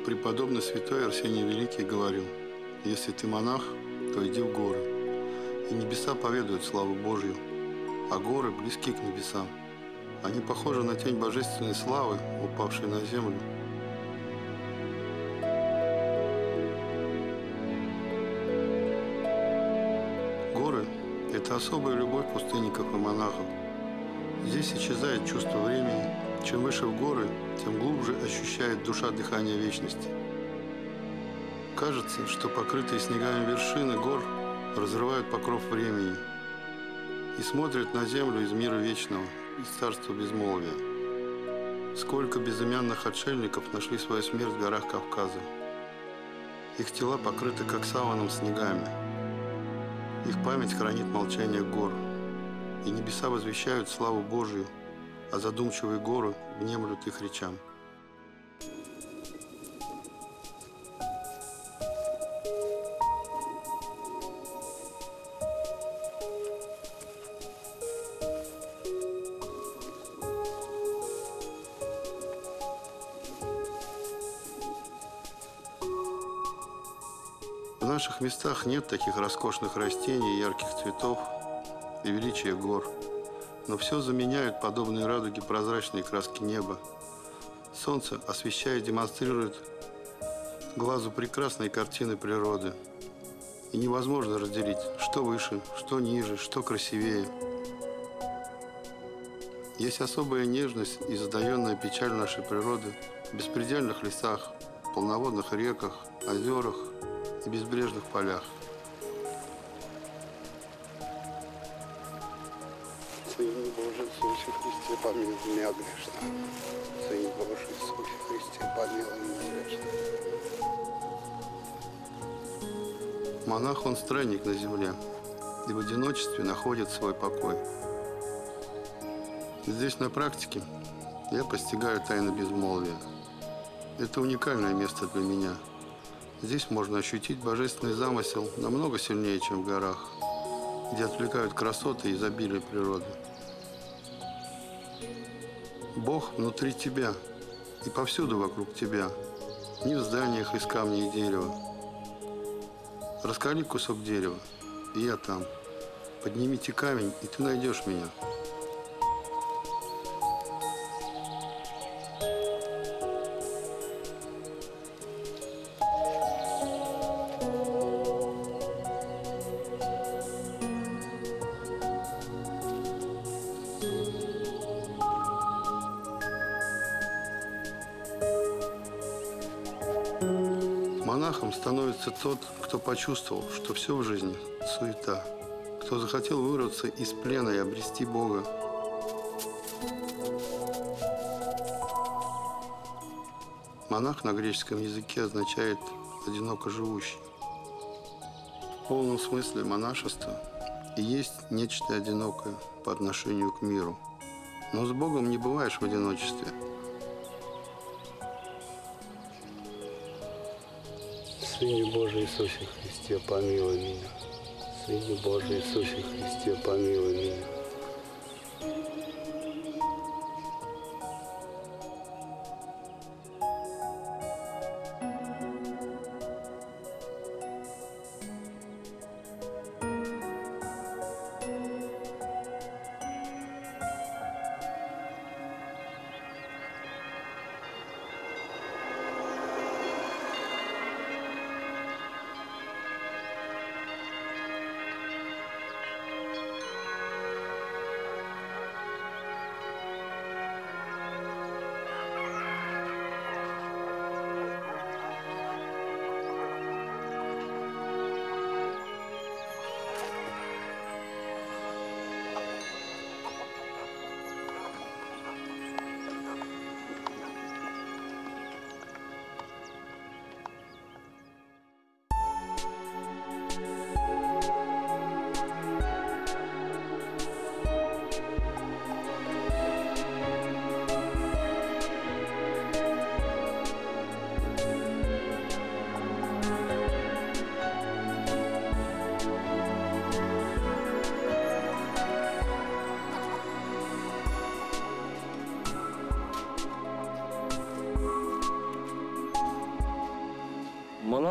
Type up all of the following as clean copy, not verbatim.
Преподобный святой Арсений Великий говорил: если ты монах, то иди в горы, и небеса поведают славу Божью, а горы близки к небесам. Они похожи на тень божественной славы, упавшей на землю. Горы – это особая любовь пустынников и монахов. Здесь исчезает чувство времени. Чем выше в горы, тем глубже ощущает душа дыхание вечности. Кажется, что покрытые снегами вершины гор разрывают покров времени и смотрят на землю из мира вечного, из царства безмолвия. Сколько безымянных отшельников нашли свою смерть в горах Кавказа. Их тела покрыты как саваном снегами. Их память хранит молчание гор, и небеса возвещают славу Божию, а задумчивые горы внемлют их речам. В наших местах нет таких роскошных растений, ярких цветов и величия гор. Но все заменяют подобные радуги прозрачные краски неба. Солнце, освещая, демонстрирует глазу прекрасные картины природы. И невозможно разделить, что выше, что ниже, что красивее. Есть особая нежность и затаенная печаль нашей природы в беспредельных лесах, полноводных реках, озерах и безбрежных полях. Сыне Божий Иисусе Христе, помилуй меня грешного. Сыне Божий Иисусе Христе, помилуй меня грешного. Монах, он странник на земле, и в одиночестве находит свой покой. Здесь на практике я постигаю тайны безмолвия. Это уникальное место для меня. Здесь можно ощутить божественный замысел намного сильнее, чем в горах, где отвлекают красоты и изобилие природы. Бог внутри тебя и повсюду вокруг тебя, не в зданиях из камня и дерева. Раскали кусок дерева, и я там. Поднимите камень, и ты найдешь меня. Монахом становится тот, кто почувствовал, что все в жизни – суета, кто захотел вырваться из плена и обрести Бога. Монах на греческом языке означает «одиноко живущий». В полном смысле монашество и есть нечто одинокое по отношению к миру. Но с Богом не бываешь в одиночестве. Сыне Божий Иисусе Христе, помилуй меня. Сыне Божий Иисусе Христе, помилуй меня.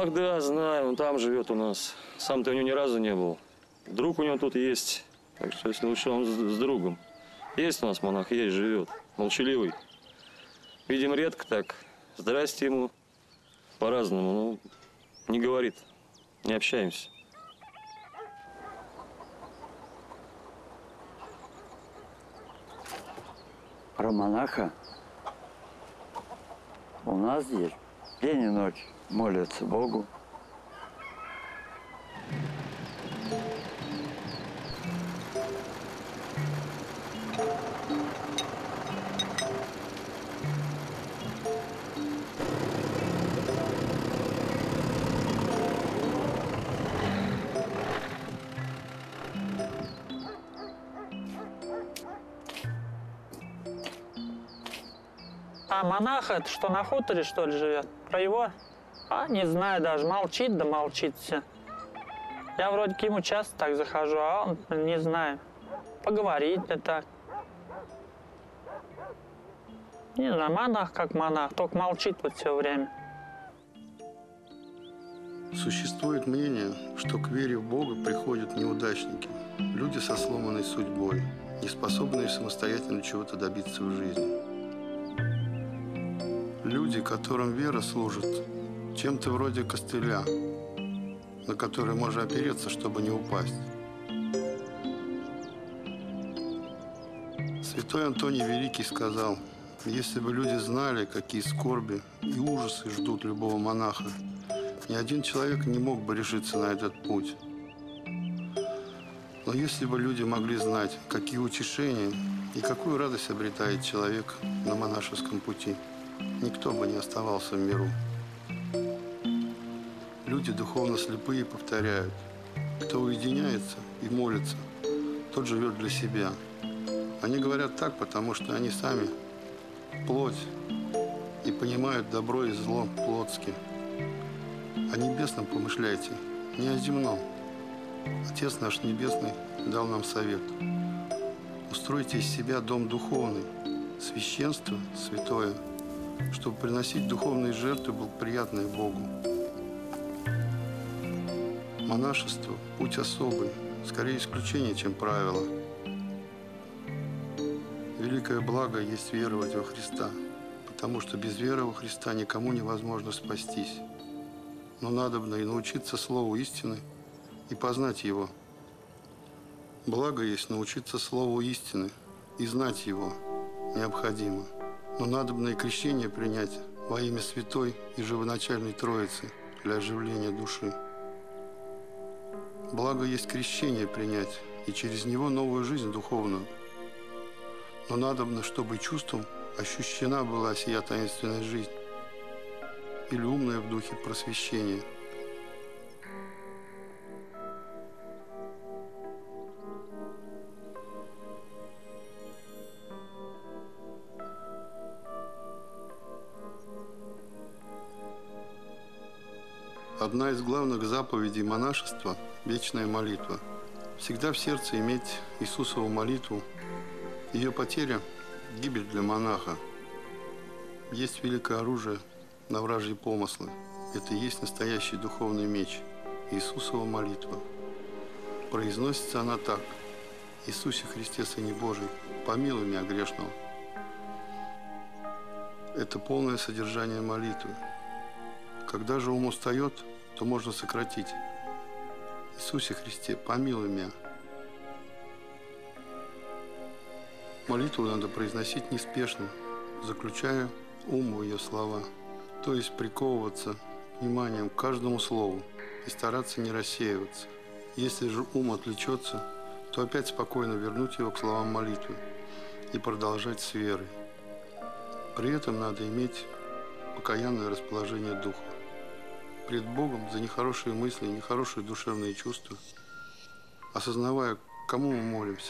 Ах, да, знаю, он там живет у нас. Сам-то у него ни разу не был. Друг у него тут есть, так что если лучше он с другом. Есть у нас монах, есть, живет, молчаливый. Видим редко так. Здрасте ему по-разному, ну, не говорит, не общаемся. Про монаха у нас здесь день и ночь молятся Богу. А монах это что, на хуторе, что ли, живет? Про его? А, не знаю даже, молчит, да молчит все. Я вроде к ему часто так захожу, а он, не знаю, поговорить да так. Не знаю, монах как монах, только молчит вот все время. Существует мнение, что к вере в Бога приходят неудачники, люди со сломанной судьбой, не способные самостоятельно чего-то добиться в жизни. Люди, которым вера служит чем-то вроде костыля, на который можно опереться, чтобы не упасть. Святой Антоний Великий сказал: если бы люди знали, какие скорби и ужасы ждут любого монаха, ни один человек не мог бы решиться на этот путь. Но если бы люди могли знать, какие утешения и какую радость обретает человек на монашеском пути, никто бы не оставался в миру. Люди духовно слепые повторяют: кто уединяется и молится, тот живет для себя. Они говорят так, потому что они сами плоть и понимают добро и зло плотски. О небесном помышляйте, не о земном. Отец наш Небесный дал нам совет: устройте из себя дом духовный, священство святое, чтобы приносить духовные жертвы, благоприятные Богу. Монашество – путь особый, скорее исключение, чем правило. Великое благо есть веровать во Христа, потому что без веры во Христа никому невозможно спастись. Но надобно и научиться Слову истины и познать Его. Благо есть научиться Слову истины и знать Его необходимо. Но надобно и крещение принять во имя Святой и Живоначальной Троицы для оживления души. Благо есть крещение принять и через него новую жизнь духовную. Но надобно, чтобы чувством ощущена была сия таинственная жизнь или умная в духе просвещения. Одна из главных заповедей монашества – вечная молитва. Всегда в сердце иметь Иисусову молитву. Ее потеря – гибель для монаха. Есть великое оружие на вражьи помыслы. Это и есть настоящий духовный меч – Иисусова молитва. Произносится она так: «Иисусе Христе, Сыне Божий, помилуй меня грешного». Это полное содержание молитвы. Когда же ум устает, то можно сократить: «Иисусе Христе, помилуй меня». Молитву надо произносить неспешно, заключая ум в ее слова, то есть приковываться вниманием к каждому слову и стараться не рассеиваться. Если же ум отвлечется, то опять спокойно вернуть его к словам молитвы и продолжать с верой. При этом надо иметь покаянное расположение духа. Пред Богом за нехорошие мысли, нехорошие душевные чувства, осознавая, кому мы молимся,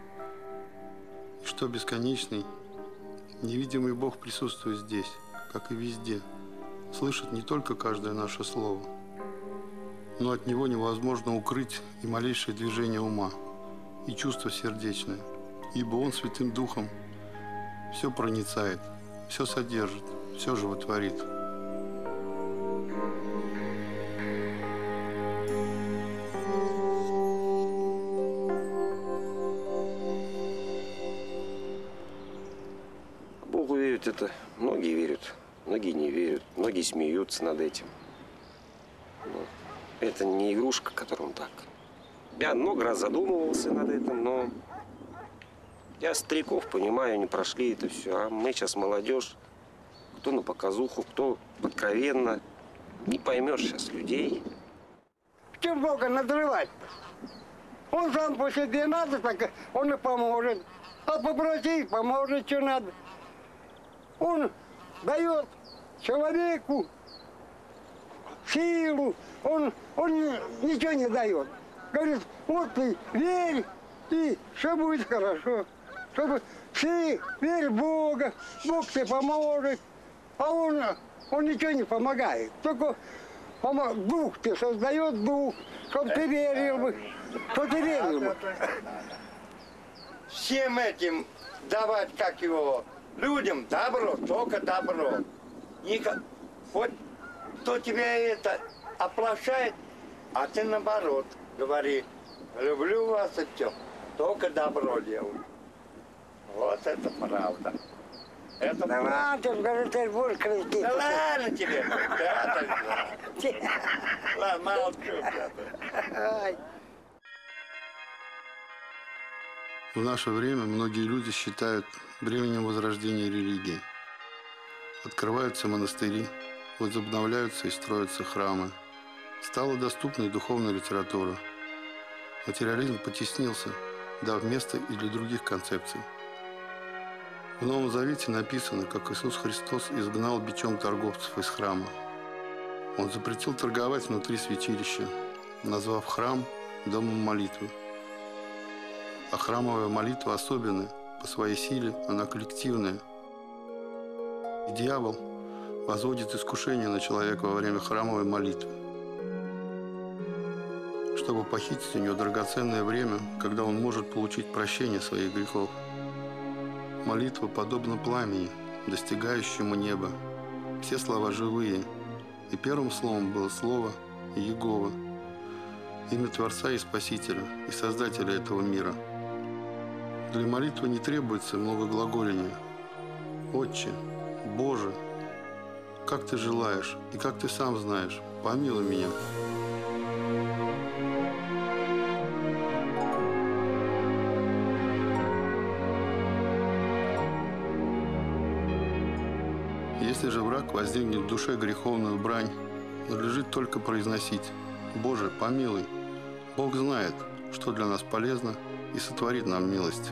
и что бесконечный, невидимый Бог присутствует здесь, как и везде, слышит не только каждое наше слово, но от Него невозможно укрыть и малейшее движение ума, и чувство сердечное, ибо Он Святым Духом все проницает, все содержит, все животворит. верят это, многие верят, многие не верят, многие смеются над этим. Но это не игрушка, которым так. Я много раз задумывался над этим, но я стариков понимаю, они прошли это все, а мы сейчас молодежь. Кто на показуху, кто откровенно. Не поймешь сейчас людей. В чем Бога надрывать? Он сам по себе надо, так он и поможет. А попросить поможет, что надо. Он дает человеку силу, он ничего не дает. Говорит, вот ты верь, и все будет хорошо. Чтобы ты верь в Бога, Бог тебе поможет. А он ничего не помогает. Только дух тебе создает дух, чтобы ты верил бы. Чтобы ты верил бы. Всем этим давать, как его, людям добро, только добро. Вот кто тебя это оплошает, а ты наоборот говори, люблю вас и все, только добро делаю. Вот это правда. Это Да ладно, говорит, ты будешь креститься. Да ладно тебе, да, так ладно, молчу. В наше время многие люди считают временем возрождения религии. Открываются монастыри, возобновляются и строятся храмы. Стала доступна и духовная литература. Материализм потеснился, дав место и для других концепций. В Новом Завете написано, как Иисус Христос изгнал бичом торговцев из храма. Он запретил торговать внутри святилища, назвав храм домом молитвы. А храмовая молитва особенная, по своей силе она коллективная. И дьявол возводит искушение на человека во время храмовой молитвы, чтобы похитить у него драгоценное время, когда он может получить прощение своих грехов. Молитва подобна пламени, достигающему неба. Все слова живые, и первым словом было слово Иегова, имя Творца и Спасителя, и Создателя этого мира. Для молитвы не требуется много глаголения. Отче, Боже, как ты желаешь и как ты сам знаешь, помилуй меня. Если же враг воздвигнет в душе греховную брань, надлежит только произносить: «Боже, помилуй». Бог знает, что для нас полезно, и сотворит нам милость.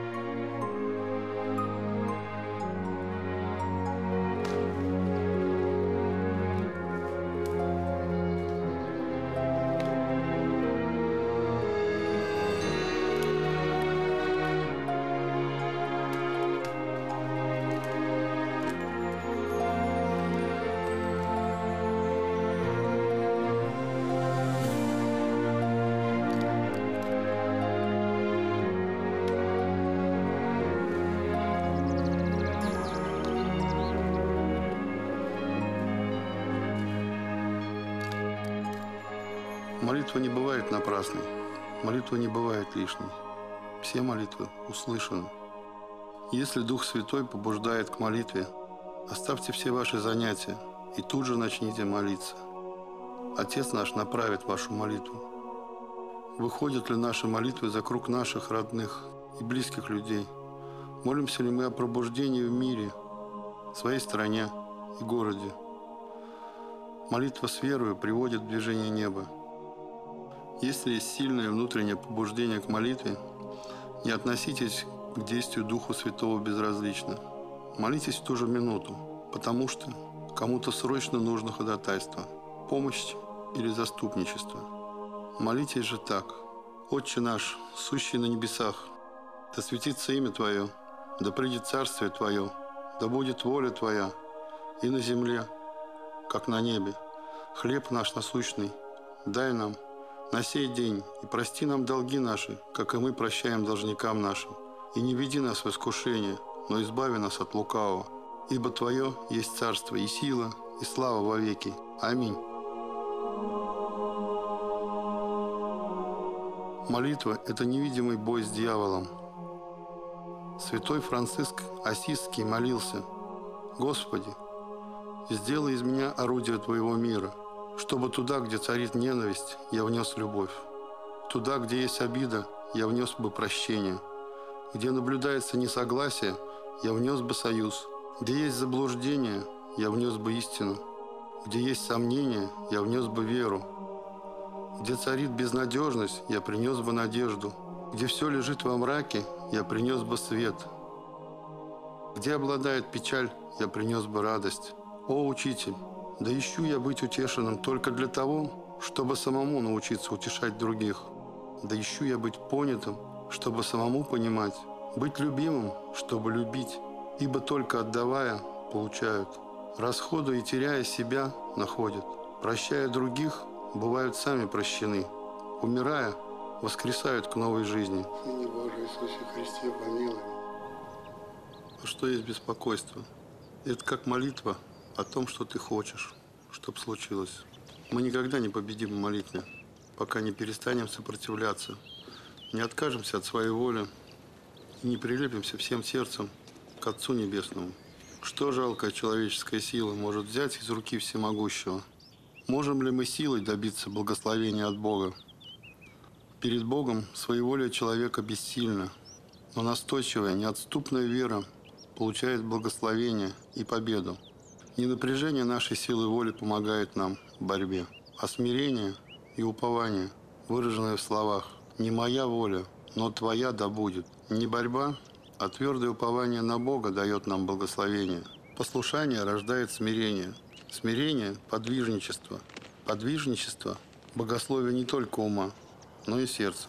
Молитва не бывает напрасной, молитва не бывает лишней. Все молитвы услышаны. Если Дух Святой побуждает к молитве, оставьте все ваши занятия и тут же начните молиться. Отец наш направит вашу молитву. Выходят ли наши молитвы за круг наших родных и близких людей? Молимся ли мы о пробуждении в мире, в своей стране и городе? Молитва с верою приводит в движение неба. Если есть сильное внутреннее побуждение к молитве, не относитесь к действию Духа Святого безразлично. Молитесь в ту же минуту, потому что кому-то срочно нужно ходатайство, помощь или заступничество. Молитесь же так: «Отче наш, сущий на небесах, да светится имя Твое, да придет царствие Твое, да будет воля Твоя и на земле, как на небе. Хлеб наш насущный дай нам на сей день, и прости нам долги наши, как и мы прощаем должникам нашим. И не веди нас в искушение, но избави нас от лукавого. Ибо Твое есть царство и сила, и слава вовеки. Аминь». Молитва – это невидимый бой с дьяволом. Святой Франциск Ассизский молился: Господи, сделай из меня орудие Твоего мира, чтобы туда, где царит ненависть, я внес любовь. Туда, где есть обида, я внес бы прощение. Где наблюдается несогласие, я внес бы союз. Где есть заблуждение, я внес бы истину. Где есть сомнение, я внес бы веру. Где царит безнадежность, я принес бы надежду. Где все лежит во мраке, я принес бы свет. Где обладает печаль, я принес бы радость. О, Учитель, да ищу я быть утешенным только для того, чтобы самому научиться утешать других. Да ищу я быть понятым, чтобы самому понимать. Быть любимым, чтобы любить. Ибо только отдавая, получают. Расходуя и теряя себя, находят. Прощая других, бывают сами прощены. Умирая, воскресают к новой жизни. Сыне Божий Иисусе Христе, помилуй. А что есть беспокойство? Это как молитва о том, что ты хочешь, чтобы случилось. Мы никогда не победим в молитве, пока не перестанем сопротивляться, не откажемся от своей воли и не прилепимся всем сердцем к Отцу Небесному. Что жалкая человеческая сила может взять из руки всемогущего? Можем ли мы силой добиться благословения от Бога? Перед Богом своеволие человека бессильно, но настойчивая, неотступная вера получает благословение и победу. Не напряжение нашей силы воли помогает нам в борьбе, а смирение и упование, выраженное в словах «Не моя воля, но Твоя да будет». Не борьба, а твердое упование на Бога дает нам благословение. Послушание рождает смирение. Смирение – подвижничество. Подвижничество – богословие не только ума, но и сердца.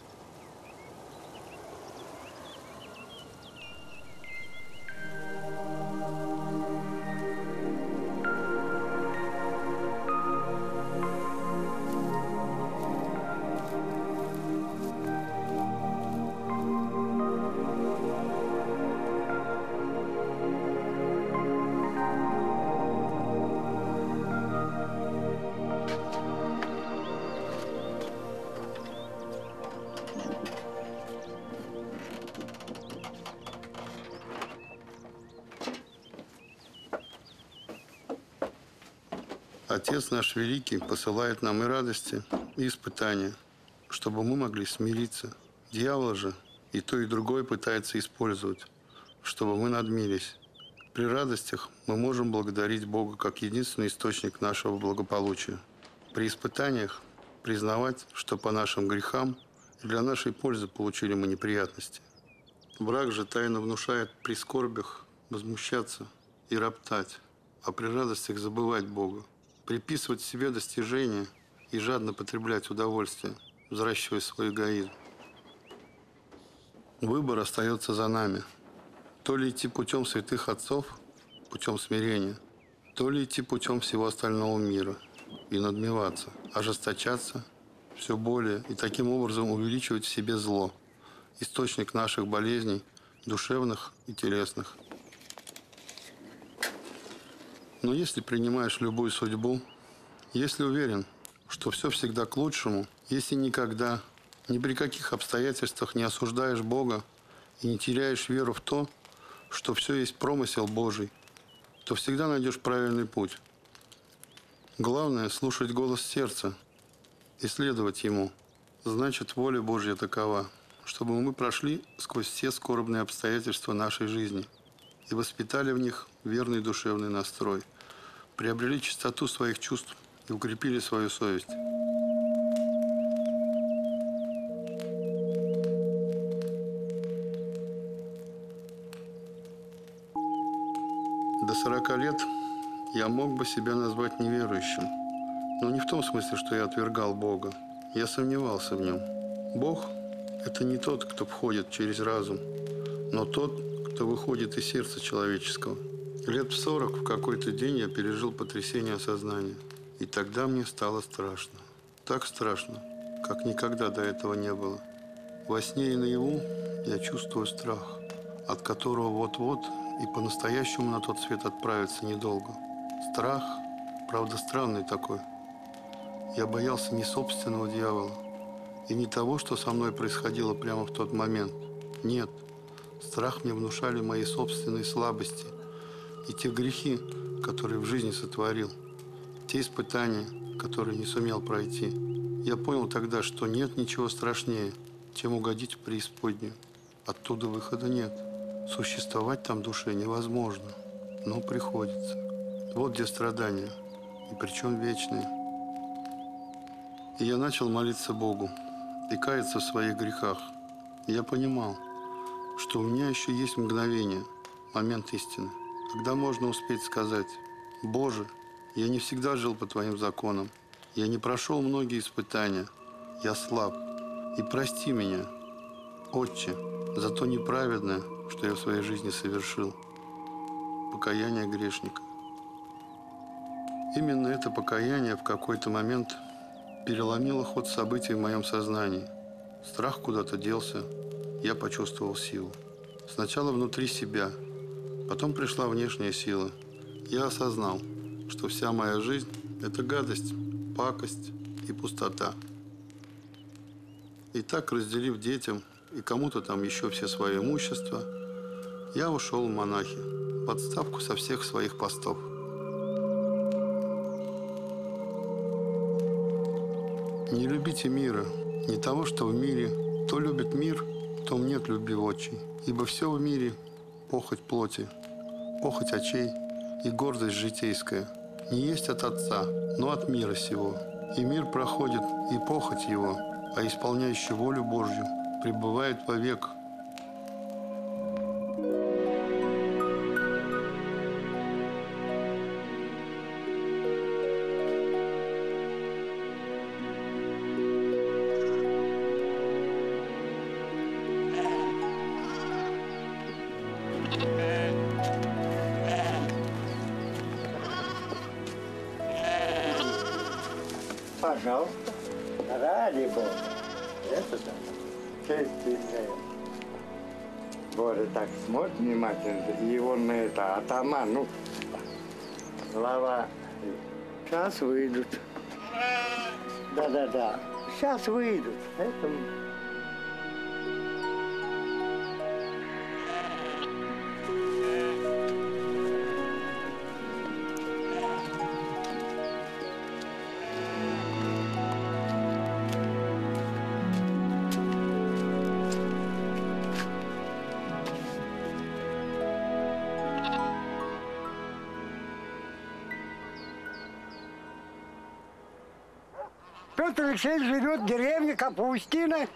Отец наш Великий посылает нам и радости, и испытания, чтобы мы могли смириться. Дьявол же и то, и другое пытается использовать, чтобы мы надмились. При радостях мы можем благодарить Бога как единственный источник нашего благополучия. При испытаниях признавать, что по нашим грехам и для нашей пользы получили мы неприятности. Враг же тайно внушает при скорбях возмущаться и роптать, а при радостях забывать Бога. Приписывать себе достижения и жадно потреблять удовольствие, взращивая свой эгоизм. Выбор остается за нами. То ли идти путем святых отцов, путем смирения, то ли идти путем всего остального мира и надмеваться, ожесточаться все более и таким образом увеличивать в себе зло, источник наших болезней, душевных и телесных. Но если принимаешь любую судьбу, если уверен, что все всегда к лучшему, если никогда, ни при каких обстоятельствах не осуждаешь Бога и не теряешь веру в то, что все есть промысел Божий, то всегда найдешь правильный путь. Главное – слушать голос сердца и следовать ему. Значит, воля Божья такова, чтобы мы прошли сквозь все скорбные обстоятельства нашей жизни и воспитали в них верный душевный настрой, приобрели чистоту своих чувств и укрепили свою совесть. До 40 лет я мог бы себя назвать неверующим, но не в том смысле, что я отвергал Бога. Я сомневался в нем. Бог – это не тот, кто входит через разум, но тот, кто выходит из сердца человеческого. Лет в 40 в какой-то день я пережил потрясение сознания. И тогда мне стало страшно. Так страшно, как никогда до этого не было. Во сне и наяву я чувствую страх, от которого вот-вот и по-настоящему на тот свет отправиться недолго. Страх, правда, странный такой. Я боялся не собственного дьявола и не того, что со мной происходило прямо в тот момент. Нет, страх мне внушали мои собственные слабости, и те грехи, которые в жизни сотворил, те испытания, которые не сумел пройти. Я понял тогда, что нет ничего страшнее, чем угодить в преисподнюю. Оттуда выхода нет. Существовать там душе невозможно, но приходится. Вот где страдания, и причем вечные. И я начал молиться Богу и каяться в своих грехах. И я понимал, что у меня еще есть мгновение, момент истины, когда можно успеть сказать: «Боже, я не всегда жил по Твоим законам, я не прошел многие испытания, я слаб, и прости меня, Отче, за то неправедное, что я в своей жизни совершил». Покаяние грешника. Именно это покаяние в какой-то момент переломило ход событий в моем сознании. Страх куда-то делся, я почувствовал силу. Сначала внутри себя, потом пришла внешняя сила. Я осознал, что вся моя жизнь – это гадость, пакость и пустота. И так, разделив детям и кому-то там еще все свое имущество, я ушел в монахи, в отставку со всех своих постов. Не любите мира, не того, что в мире. Кто любит мир, том нет любви отчей. Ибо все в мире – похоть плоти, похоть очей и гордость житейская. Не есть от Отца, но от мира сего. И мир проходит, и похоть его, а исполняющий волю Божью пребывает вовек. Пожалуйста, ради Бога. Это да. Честь имеет. Боже так смотрит внимательно, и он это, атаман, ну, глава. Сейчас выйдут. Да. Сейчас выйдут. Это... Петр Алексеевич живет в деревне Капустина.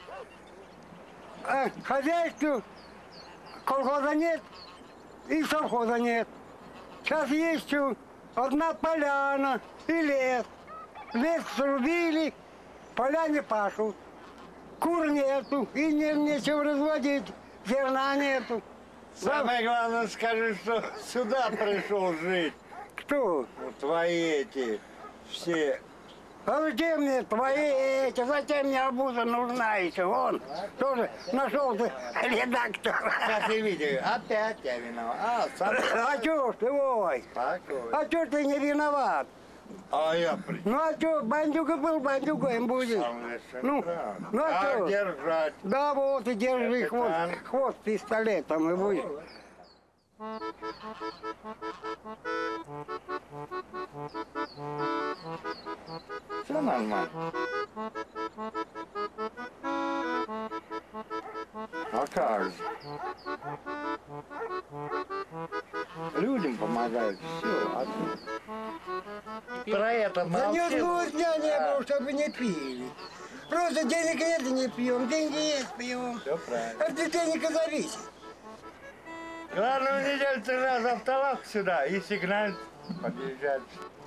Хозяйству колхоза нет и совхоза нет. Сейчас есть одна поляна и лес. Лес срубили, поля не пашут. Кур нету и нечего разводить, зерна нету. Самое главное, скажи, что сюда пришел жить. Кто? Ну, твои эти все. А зачем мне твои эти, зачем мне обуза нужна еще? Он тоже нашелся редактор. Как и видели, опять я виноват. А чё ж ты, ой? Спокойно. А чё ж ты не виноват? А я при... Ну а чё, бандюга был, бандюгаем будет. Ну а чё? держать. Да вот и держи хвост пистолетом и будет. Все нормально. А как же? Людям помогают, все. Про это Да ни молчим. одного дня не было, чтобы не пили. Просто денег нет и не пьем, деньги есть, пьем. Все правильно. От денег зависит. Главное, в неделю 3 раза автолавку сюда и сигналь подъезжать.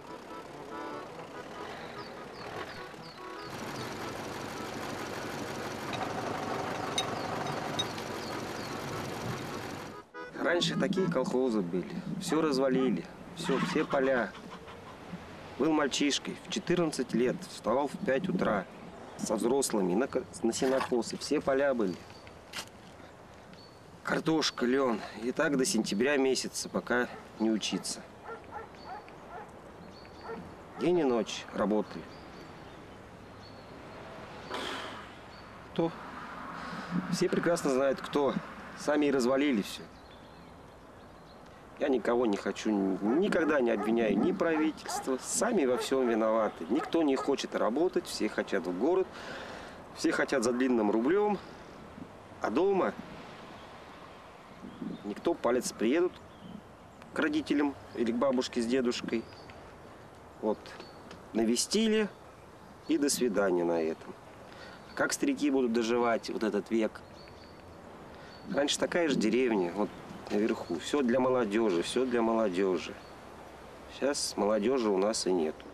Раньше такие колхозы были. Все развалили. Все поля. Был мальчишкой. В 14 лет. Вставал в 5 утра. Со взрослыми. На сенокосы. Все поля были. Картошка, лен. И так до сентября месяца, пока не учиться. День и ночь работали. Кто? Все прекрасно знают, кто. Сами и развалили все. Я никого не хочу, никогда не обвиняю ни правительство. Сами во всем виноваты. Никто не хочет работать, все хотят в город, все хотят за длинным рублем. А дома никто палец приедут к родителям или к бабушке с дедушкой. Вот, навестили и до свидания на этом. Как старики будут доживать вот этот век? Раньше такая же деревня, вот наверху. Все для молодежи, все для молодежи. Сейчас молодежи у нас и нету.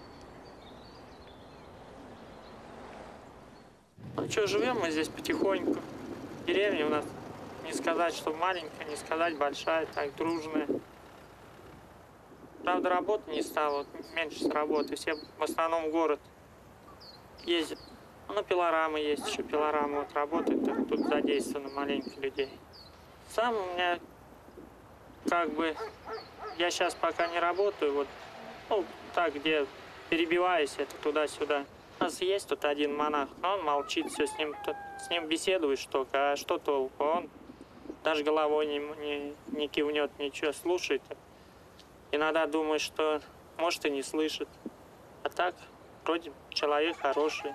Ну что, живем мы здесь потихоньку. Деревня у нас, не сказать, что маленькая, не сказать большая, так дружная. Правда, работы не стало, вот, меньше работы. Все в основном в город ездят. Ну, пилорамы есть еще, пилорамы вот работают, тут задействовано маленько людей. Сам у меня, как бы, я сейчас пока не работаю, вот, ну, так, где перебиваюсь, это туда-сюда. У нас есть тут один монах, но он молчит, все, с ним беседуешь только, а что толку? Он даже головой не кивнет, ничего, слушает. Иногда думаешь, что, может, и не слышит. А так, вроде человек хороший.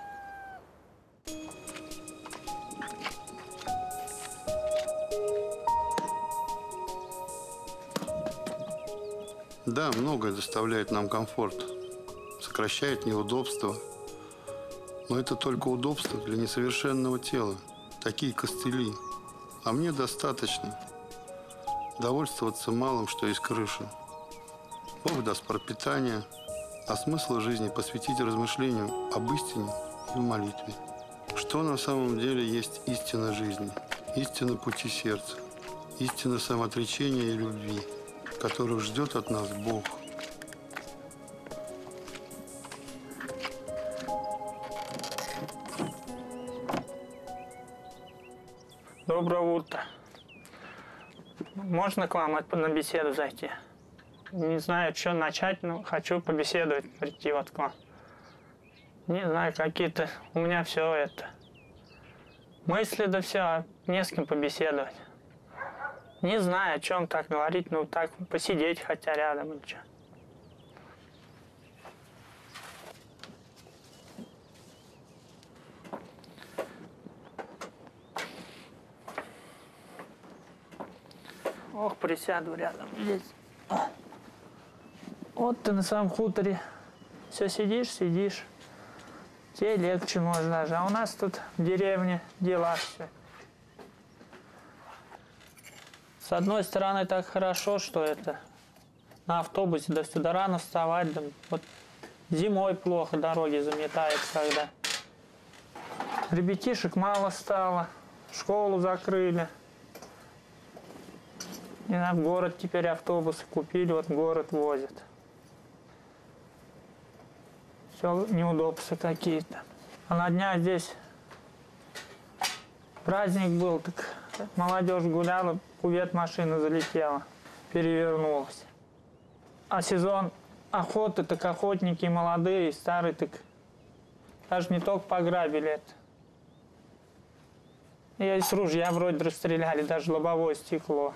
Да, многое доставляет нам комфорт, сокращает неудобства. Но это только удобство для несовершенного тела, такие костыли. А мне достаточно довольствоваться малым, что есть крыша. Бог даст пропитание, а смысл жизни посвятить размышлению об истине и в молитве. Что на самом деле есть истина жизни, истина пути сердца, истина самоотречения и любви, которых ждет от нас Бог. Доброе утро. Можно к вам на беседу зайти? Не знаю, что начать, но хочу побеседовать, прийти вот к вам. Не знаю, какие-то у меня все это. Мысли да все, а не с кем побеседовать. Не знаю, о чем так говорить, ну так посидеть хотя рядом или что. Ох, присяду рядом здесь. Вот ты на самом хуторе все сидишь. Тебе легче может даже. А у нас тут в деревне дела все. С одной стороны так хорошо, что это на автобусе да сюда рано вставать. Да, вот зимой плохо дороги заметает, когда. Ребятишек мало стало, школу закрыли. И в город теперь автобусы купили, вот в город возят. Все неудобства какие-то. А на днях здесь праздник был, так молодежь гуляла, кувет машина залетела, перевернулась. А сезон охоты, так охотники молодые и старые, так даже не только пограбили это. И из ружья вроде расстреляли, даже лобовое стекло.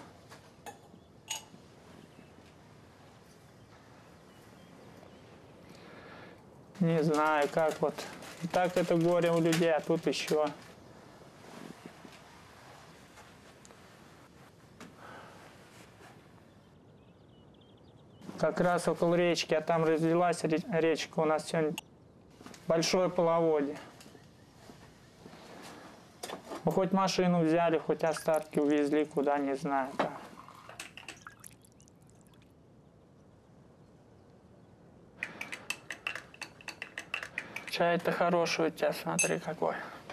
Не знаю, как вот. И так это горе у людей, а тут еще. Как раз около речки, а там разлилась речка. У нас сегодня большое половодье. Ну, хоть машину взяли, хоть остатки увезли, куда, не знаю. Как. Чай-то хороший у тебя, смотри какой.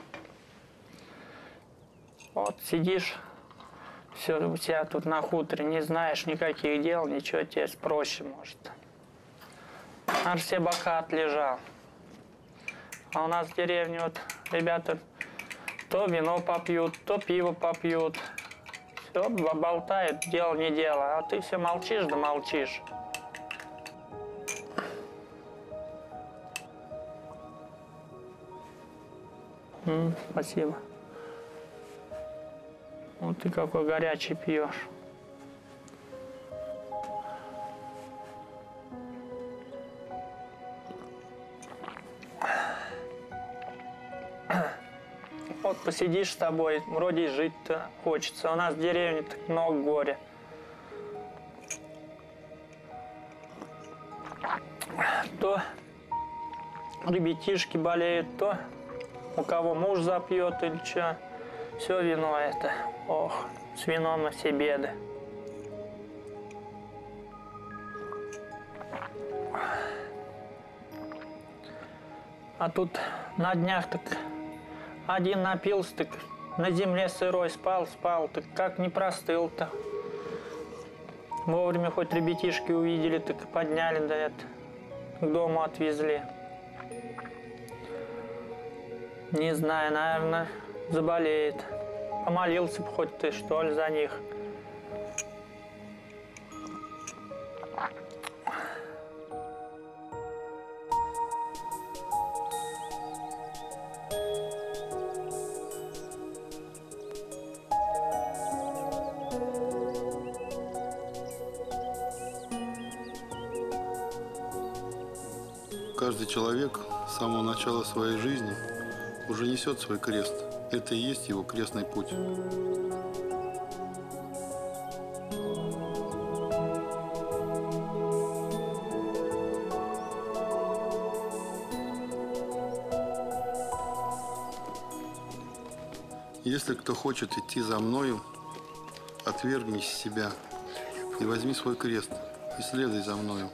Вот сидишь, все у тебя тут на хуторе, не знаешь никаких дел, ничего, тебе проще может. Аж все бока отлежал. А у нас в деревне вот ребята то вино попьют, то пиво попьют. Все болтают, дело не дело. А ты все молчишь да молчишь. Спасибо. Вот ты какой горячий пьешь. посидишь с тобой, вроде и жить-то хочется. У нас в деревне так много горя. То ребятишки болеют, то у кого муж запьет или что. Все вино это. Ох, с вином на все беды. А тут на днях так один напился, так на земле сырой спал, так как не простыл-то. Вовремя хоть ребятишки увидели, так и подняли, да это, к дому отвезли. Не знаю, наверное, заболеет. Помолился бы хоть ты, что ли, за них. Каждый человек с самого начала своей жизни уже несет свой крест. Это и есть его крестный путь. Если кто хочет идти за мною, отвергнись себя и возьми свой крест и следуй за мною.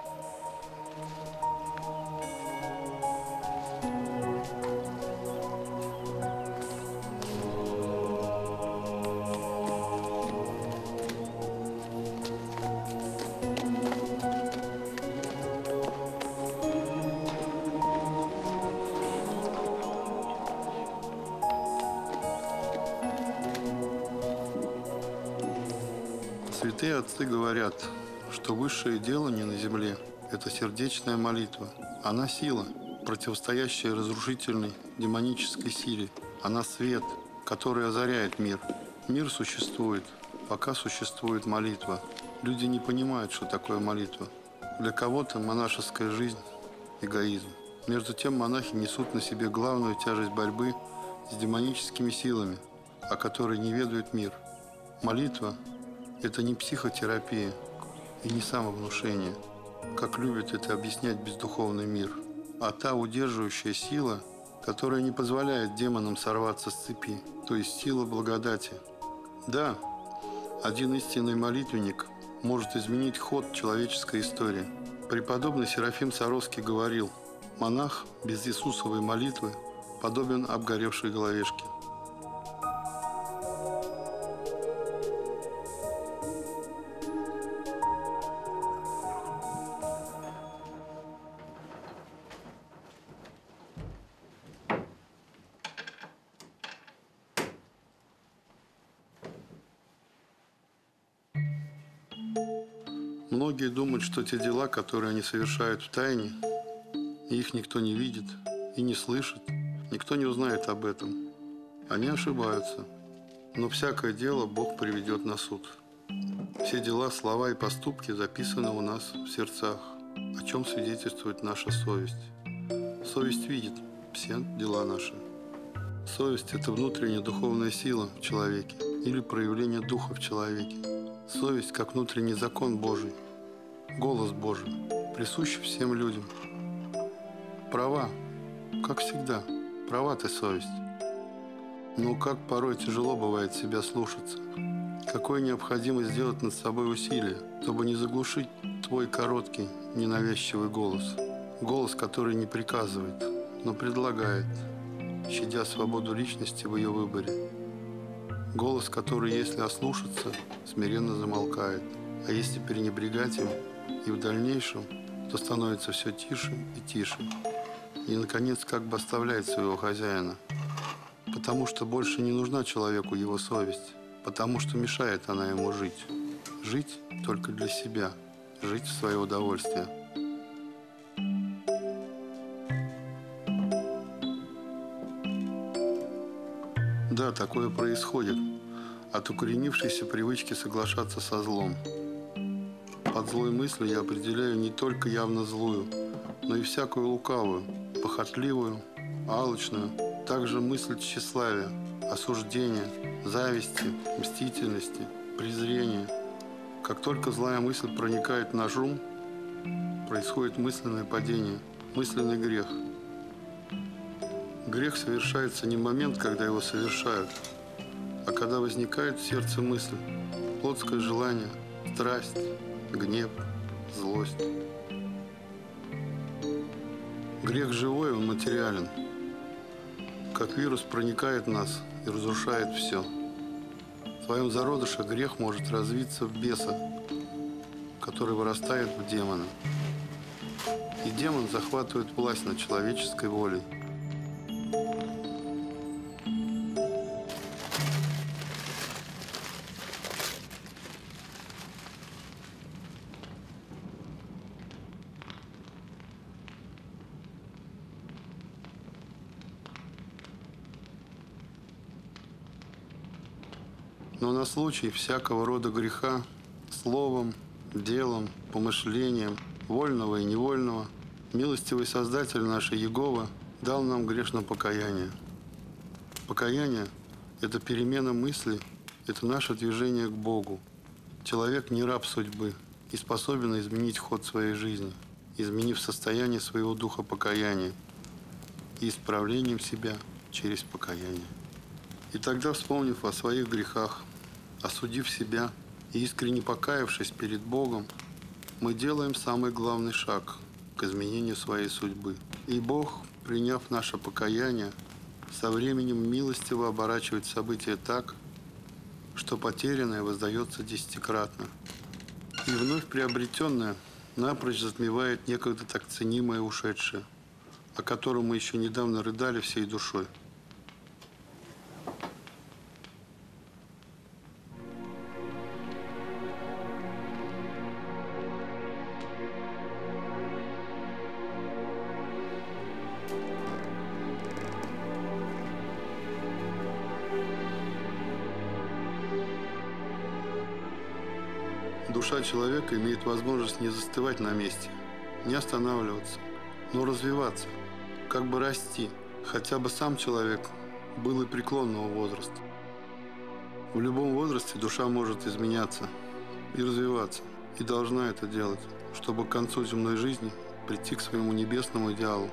Святые отцы говорят, что высшее дело не на земле – это сердечная молитва. Она сила, противостоящая разрушительной демонической силе. Она свет, который озаряет мир. Мир существует, пока существует молитва. Люди не понимают, что такое молитва. Для кого-то монашеская жизнь – эгоизм. Между тем монахи несут на себе главную тяжесть борьбы с демоническими силами, о которой не ведает мир. Молитва – это не психотерапия и не самовнушение, как любит это объяснять бездуховный мир, а та удерживающая сила, которая не позволяет демонам сорваться с цепи, то есть сила благодати. Да, один истинный молитвенник может изменить ход человеческой истории. Преподобный Серафим Саровский говорил: монах без Иисусовой молитвы подобен обгоревшей головешке. Многие думают, что те дела, которые они совершают в тайне, их никто не видит и не слышит, никто не узнает об этом. Они ошибаются. Но всякое дело Бог приведет на суд. Все дела, слова и поступки записаны у нас в сердцах, о чем свидетельствует наша совесть. Совесть видит все дела наши. Совесть – это внутренняя духовная сила в человеке или проявление духа в человеке. Совесть как внутренний закон Божий, голос Божий, присущий всем людям. Права, как всегда, права ты, совесть. Но как порой тяжело бывает себя слушаться. Какое необходимо сделать над собой усилие, чтобы не заглушить твой короткий, ненавязчивый голос. Голос, который не приказывает, но предлагает, щадя свободу личности в ее выборе. Голос, который, если ослушаться, смиренно замолкает, а если пренебрегать им и в дальнейшем, то становится все тише и тише. И, наконец, как бы оставляет своего хозяина. Потому что больше не нужна человеку его совесть, потому что мешает она ему жить. Жить только для себя, жить в свое удовольствие. Да, такое происходит от укоренившейся привычки соглашаться со злом. Под злой мыслью я определяю не только явно злую, но и всякую лукавую, похотливую, алчную, также мысль тщеславия, осуждения, зависти, мстительности, презрения. Как только злая мысль проникает в наш ум, происходит мысленное падение, мысленный грех. Грех совершается не в момент, когда его совершают, а когда возникает в сердце мысль, плотское желание, страсть, гнев, злость. Грех живой, он материален. Как вирус проникает в нас и разрушает все. В своем зародыше грех может развиться в беса, который вырастает в демона. И демон захватывает власть над человеческой волей. Но на случай всякого рода греха словом, делом, помышлением, вольного и невольного, милостивый Создатель наш Иегова дал нам грешное покаяние. Покаяние – это перемена мысли, это наше движение к Богу. Человек не раб судьбы и способен изменить ход своей жизни, изменив состояние своего духа покаяния и исправлением себя через покаяние. И тогда, вспомнив о своих грехах, осудив себя и искренне покаявшись перед Богом, мы делаем самый главный шаг к изменению своей судьбы. И Бог, приняв наше покаяние, со временем милостиво оборачивает события так, что потерянное воздается десятикратно. И вновь приобретенное напрочь затмевает некогда так ценимое ушедшее, о котором мы еще недавно рыдали всей душой. Душа человека имеет возможность не застывать на месте, не останавливаться, но развиваться, как бы расти, хотя бы сам человек был и преклонного возраста. В любом возрасте душа может изменяться и развиваться, и должна это делать, чтобы к концу земной жизни прийти к своему небесному идеалу.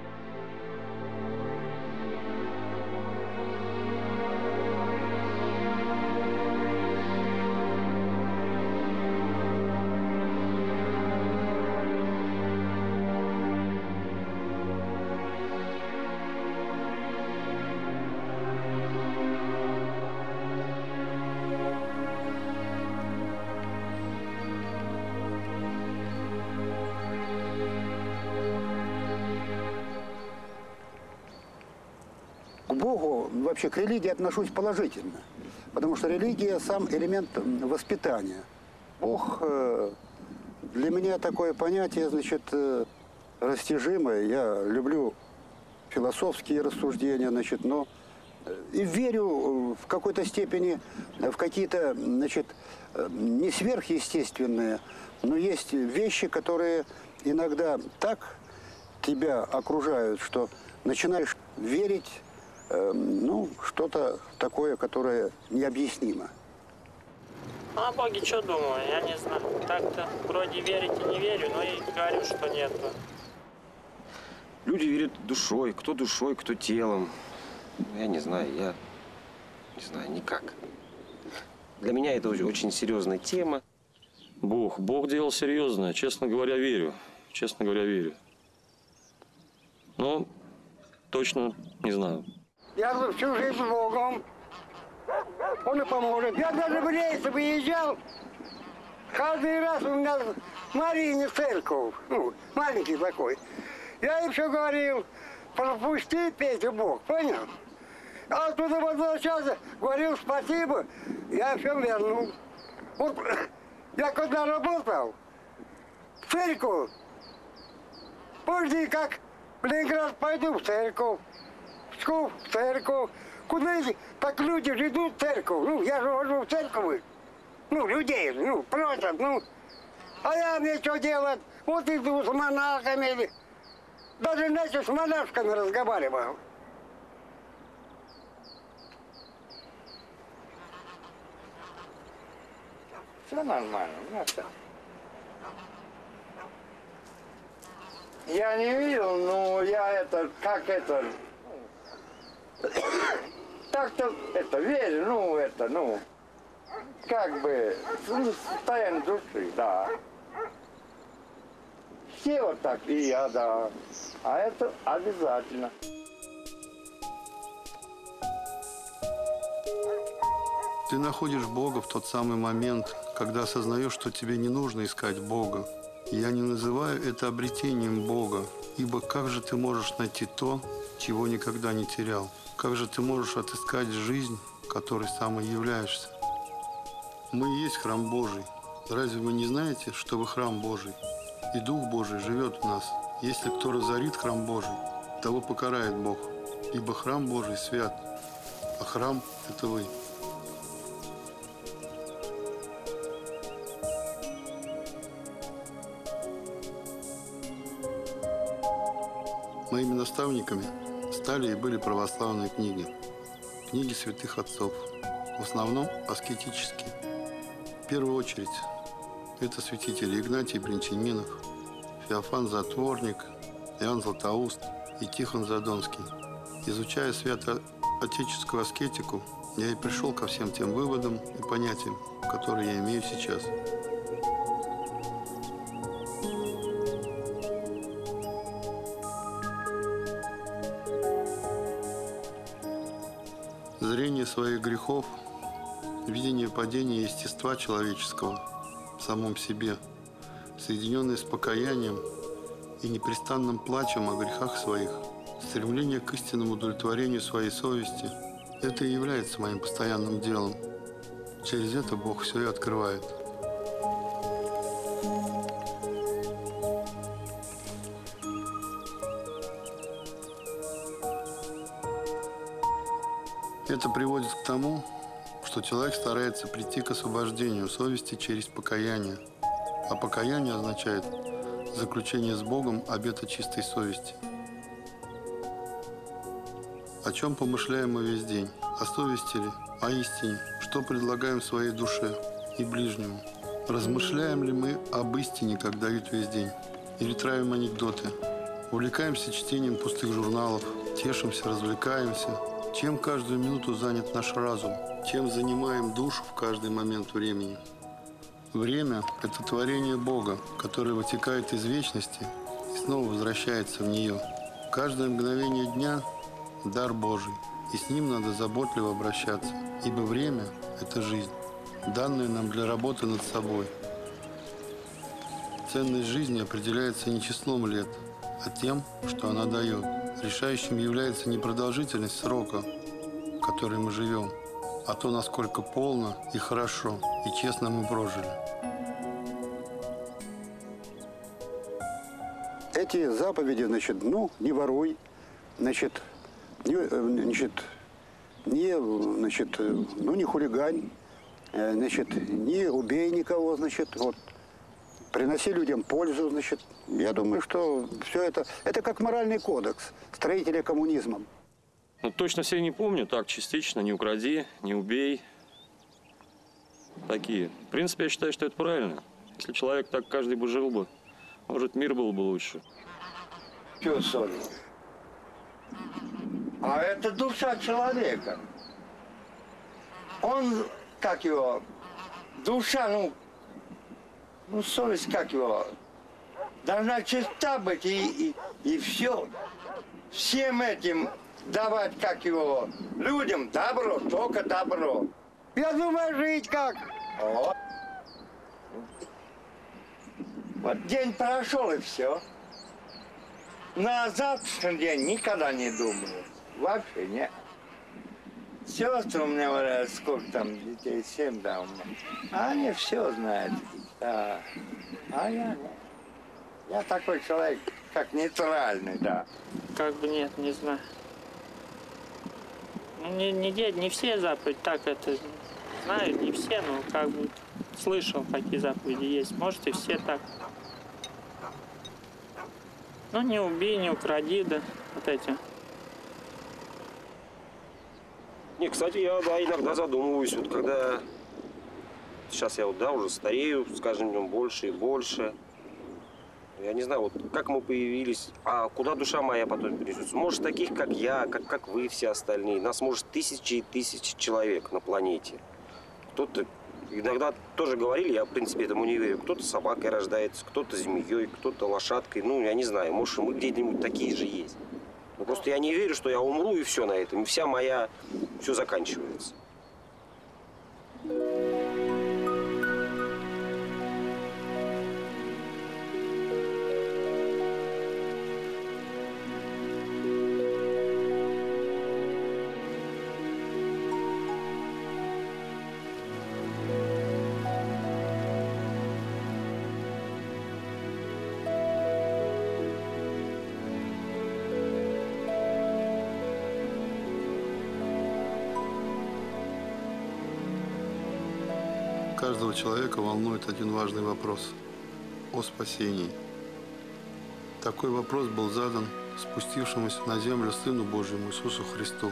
К Богу, вообще к религии отношусь положительно, потому что религия – сам элемент воспитания. Бог для меня такое понятие, значит, растяжимое. Я люблю философские рассуждения, значит, но и верю в какой-то степени в какие-то, значит, не сверхъестественные, но есть вещи, которые иногда так тебя окружают, что начинаешь верить, ну, что-то такое, которое необъяснимо. А о Боге что думаю, я не знаю. Так-то вроде верить и не верю, но и говорю, что нет. Люди верят душой, кто телом. Я не знаю никак. Для меня это очень серьезная тема. Бог дело серьезное, честно говоря, верю. Но точно не знаю. Я всю жизнь с Богом. Он и поможет. Я даже в рейсы выезжал. Каждый раз у меня в Марине церковь. Ну, маленький такой. Я им все говорил, пропусти Петю Бог, понял? А оттуда возвращался, говорил спасибо, я все вернул. Вот я когда работал в церковь, позже как в Ленинград пойду в церковь. В церковь. Куда так люди же идут в церковь? Ну, я же хожу в церковь. Ну, людей, ну, просят, ну. А я мне что делать? Вот иду с монахами. Даже, знаете, с монашками разговаривал. Все нормально, у меня все. Я не видел, но я это, как это, так-то это верю, ну это, ну, как бы, ну, состояние души, да. Все вот так, и я, да. А это обязательно. Ты находишь Бога в тот самый момент, когда осознаешь, что тебе не нужно искать Бога. Я не называю это обретением Бога, ибо как же ты можешь найти то, чего никогда не терял? Как же ты можешь отыскать жизнь, которой сам и являешься? Мы и есть храм Божий. Разве вы не знаете, что вы храм Божий? И Дух Божий живет в нас. Если кто разорит храм Божий, того покарает Бог, ибо храм Божий свят, а храм – это вы. Моими наставниками стали и были православные книги. Книги святых отцов, в основном аскетические. В первую очередь это святители Игнатий Брянчанинов, Феофан Затворник, Иоанн Златоуст и Тихон Задонский. Изучая святоотеческую аскетику, я и пришел ко всем тем выводам и понятиям, которые я имею сейчас. Зрение своих грехов, видение падения естества человеческого в самом себе, соединенное с покаянием и непрестанным плачем о грехах своих, стремление к истинному удовлетворению своей совести – это и является моим постоянным делом. Через это Бог все и открывает. Это приводит к тому, что человек старается прийти к освобождению совести через покаяние. А покаяние означает заключение с Богом обета чистой совести. О чем помышляем мы весь день? О совести ли? О истине? Что предлагаем своей душе и ближнему? Размышляем ли мы об истине, как Давид весь день? Или травим анекдоты? Увлекаемся чтением пустых журналов, тешимся, развлекаемся? Чем каждую минуту занят наш разум? Чем занимаем душу в каждый момент времени? Время – это творение Бога, которое вытекает из вечности и снова возвращается в нее. Каждое мгновение дня – дар Божий, и с ним надо заботливо обращаться, ибо время – это жизнь, данная нам для работы над собой. Ценность жизни определяется не числом лет, а тем, что она дает. Решающим является не продолжительность срока, в который мы живем, а то, насколько полно и хорошо, и честно мы прожили. Эти заповеди, значит, ну, не воруй, значит, не хулигань, значит, не убей никого, значит, вот. Приноси людям пользу, значит. Я думаю, что все это как моральный кодекс строителя коммунизма. Ну, точно все не помню, так, частично. Не укради, не убей. Такие. В принципе, я считаю, что это правильно. Если человек так каждый бы жил бы, может, мир был бы лучше. Что совесть? А это душа человека. Он, как его, душа, ну, совесть, как его, должна чиста быть, и все. Всем этим давать, как его, людям добро, только добро. Я думаю, жить как? Вот. Вот день прошел, и все. На завтрашний день никогда не думаю. Вообще нет. Сестры у меня говорят, сколько там детей, 7, да, у меня. А они все знают. Да. А я такой человек, как нейтральный, да. Как бы нет, не знаю. Ну, не все заповеди так это знаю, не все, но как бы слышал, какие заповеди есть. Может, и все так. Ну, не убей, не укради, да, вот эти. Не, кстати, я иногда задумываюсь, вот когда сейчас я вот, да, уже старею, с каждым днем больше и больше. Я не знаю, вот как мы появились, а куда душа моя потом перенесется. Может, таких, как я, как вы все остальные. Нас, может, тысячи и тысячи человек на планете. Кто-то, иногда тоже говорили, я, в принципе, этому не верю. Кто-то собакой рождается, кто-то змеей, кто-то лошадкой. Ну, я не знаю, может, мы где-нибудь такие же есть. Но просто я не верю, что я умру, и все на этом. И все заканчивается. Каждого человека волнует один важный вопрос – о спасении. Такой вопрос был задан спустившемуся на землю Сыну Божьему Иисусу Христу.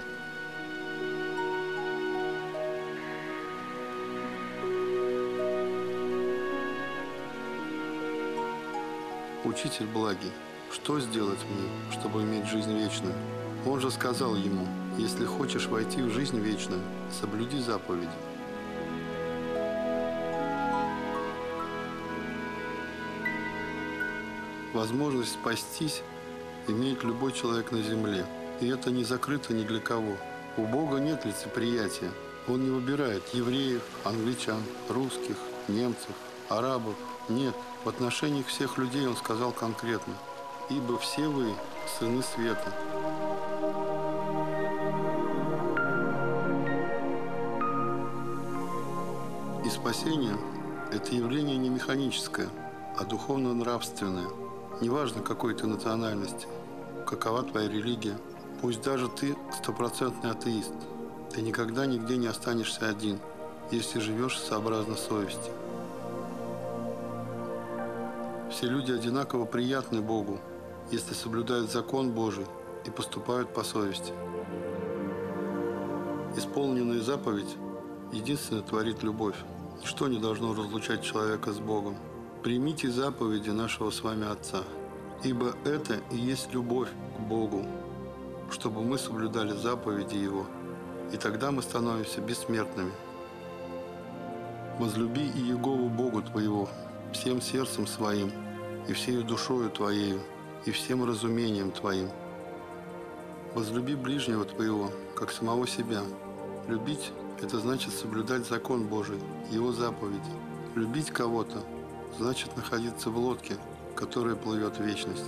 «Учитель благий, что сделать мне, чтобы иметь жизнь вечную?» Он же сказал ему: «Если хочешь войти в жизнь вечную, соблюди заповеди». Возможность спастись имеет любой человек на земле, и это не закрыто ни для кого. У Бога нет лицеприятия. Он не выбирает евреев, англичан, русских, немцев, арабов. Нет, в отношении всех людей Он сказал конкретно: «Ибо все вы сыны света». И спасение – это явление не механическое, а духовно-нравственное. Неважно, какой ты национальности, какова твоя религия, пусть даже ты стопроцентный атеист, ты никогда нигде не останешься один, если живешь сообразно совести. Все люди одинаково приятны Богу, если соблюдают закон Божий и поступают по совести. Исполненная заповедь единственно творит любовь. Ничто не должно разлучать человека с Богом. Примите заповеди нашего с вами Отца, ибо это и есть любовь к Богу, чтобы мы соблюдали заповеди Его, и тогда мы становимся бессмертными. Возлюби и Иегову Богу твоего всем сердцем своим, и всею душою твоею, и всем разумением твоим. Возлюби ближнего твоего, как самого себя. Любить – это значит соблюдать закон Божий, Его заповеди. Любить кого-то – значит находиться в лодке, которая плывет в вечность.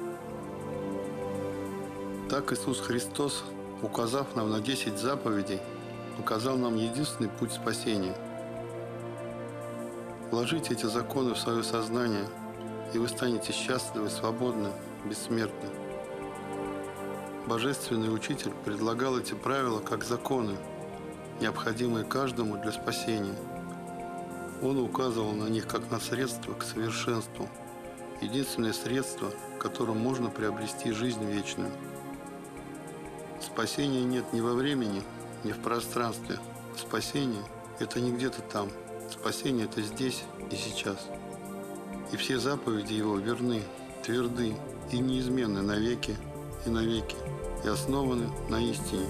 Так Иисус Христос, указав нам на 10 заповедей, указал нам единственный путь спасения. Вложите эти законы в свое сознание, и вы станете счастливы, свободны, бессмертны. Божественный Учитель предлагал эти правила как законы, необходимые каждому для спасения. Он указывал на них как на средство к совершенству, единственное средство, которым можно приобрести жизнь вечную. Спасения нет ни во времени, ни в пространстве. Спасение – это не где-то там. Спасение – это здесь и сейчас. И все заповеди Его верны, тверды и неизменны навеки и навеки, и основаны на истине.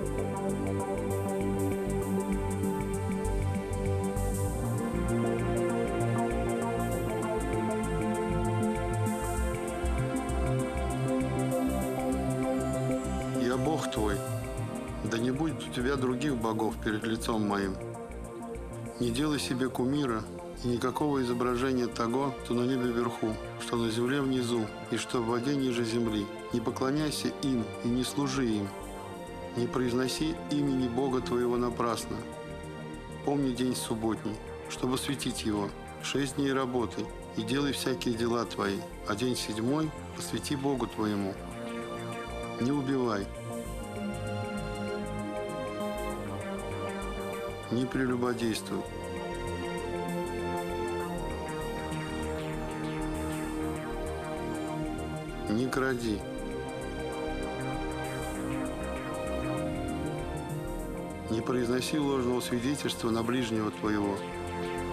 Бог твой, да не будет у тебя других богов перед лицом моим. Не делай себе кумира и никакого изображения того, что на небе вверху, что на земле внизу, и что в воде ниже земли. Не поклоняйся им и не служи им. Не произноси имени Бога твоего напрасно. Помни день субботний, чтобы светить его. 6 дней работай и делай всякие дела твои, а день 7 посвяти Богу твоему. Не убивай. Не прелюбодействуй. Не кради. Не произноси ложного свидетельства на ближнего твоего.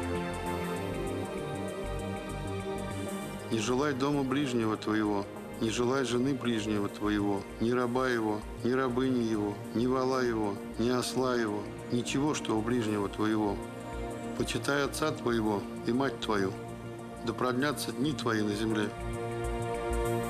Не желай дома ближнего твоего, не желай жены ближнего твоего, ни раба его, ни рабыни его, ни вола его, ни осла его, ничего, что у ближнего твоего. Почитай отца твоего и мать твою, да продлятся дни твои на земле.